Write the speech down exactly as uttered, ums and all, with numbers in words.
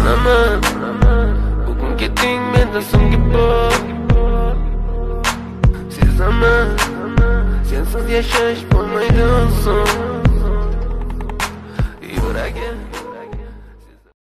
Bilaman, bugun keting mendan so'nggi bor. Sezaman, sensiz yashash bo'lmaydi oson.